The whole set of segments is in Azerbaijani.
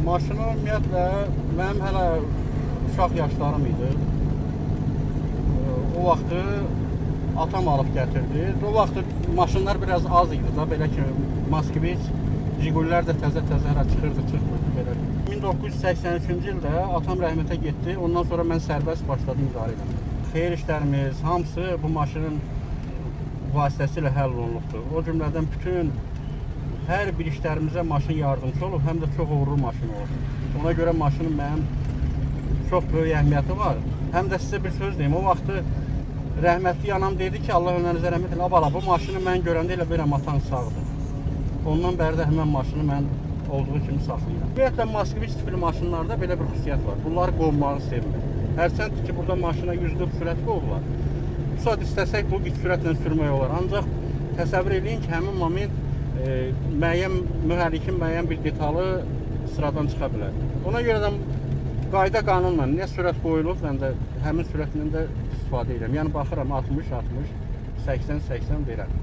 Maşını ümumiyyətlə mənim hələ uşaq yaşlarım idi. O vaxtı atam alıb gətirdi. O vaxtı maşınlar biraz az idi da, belə ki, Moskvich, Jigullər də təzə-təzə hələ çıxırdı belə. 1983-cü ildə atam rəhmətə getdi. Ondan sonra mən sərbəst başladım idarə etməyə. Xeyir işlərimiz hamısı bu maşının vasitəsilə həll olunubdur. O cümlədən bütün hər bir işlərimizə maşın yardımcı olub, həm də çox uğurlu maşın olub. Ona görə maşının mənim çox böyük əhəmiyyəti var. Həm də sizə bir söz deyim, o vaxtı rəhmətli anam dedi ki, Allah önünüzə rəhmət elə, abala, bu maşını mən görəndə elə bilirəm atan sağdır. Ondan bəri də həmən maşını mən olduğu kimi saxlayıram. Ümumiyyətlə, Moskvich tipli maşınlarda belə bir xüsusiyyət var. Bunları qovmağı sevmir. Hərçənd ki, burada maşına 140 sürət qovurlar. Bu saat istəsək bu güc sürətlə sürmək olar. Ancaq təsəvvür edin ki, həmin moment müəyyən mühərrikin müəyyən bir detalı sıradan çıxa bilər. Ona görə də qayda qanunla nə sürət qoyulub, mən də həmin sürətlə də istifadə edirəm. Yəni baxıram 60, 60, 80, 80 verəm.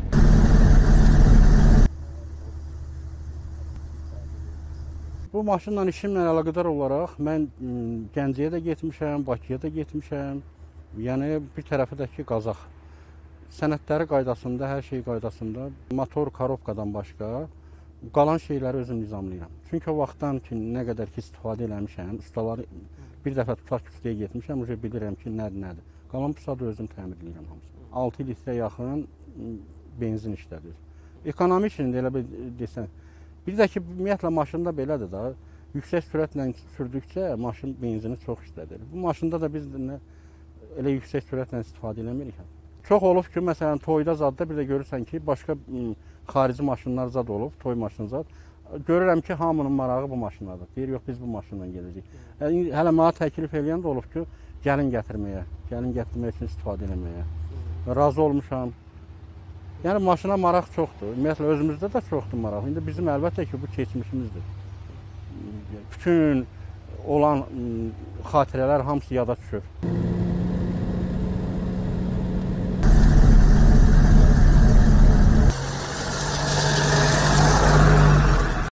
Bu maşınla işimlə əlaqədar olaraq mən Gəncəyə də getmişəm, Bakıya da getmişəm. Yəni bir tərəfi də ki, Qazax. Sənədləri qaydasında, hər şey qaydasında, motor, korobkadan başqa qalan şeyləri özüm nizamlayıram. Çünki o vaxtdan ki, nə qədər ki istifadə eləmişəm, ustaları bir dəfə tutaq küstəyə getmişəm, bilirəm ki, nədir. Qalan bu saat özüm təmirləyirəm hamısını. 6 litrə yaxın benzin işlədir. Ekonomi işini elə bir desən. Bir də ki, ümumiyyətlə maşında belədir da, yüksək sürətlə sürdükcə maşın benzini çox işlədir. Bu maşında da biz elə yüksək sürətlə istifadə eləmirik. Çox olub ki, məsələn, toyda zadda bir də görürsən ki, başqa xarici maşınlar zad olub, toy maşını zad. Görürəm ki, hamının marağı bu maşındadır. Deyir, yox, biz bu maşınla gedəcəyik. Hələ mənə təklif eləyən də olub ki, gəlin gətirmək üçün istifadə eləməyə. Razı olmuşam. Yəni, maşına maraq çoxdur. Ümumiyyətlə, özümüzdə də çoxdur maraq. İndi bizim əlbəttə ki, bu keçmişimizdir. Bütün olan xatirələr hamısı yada düşür.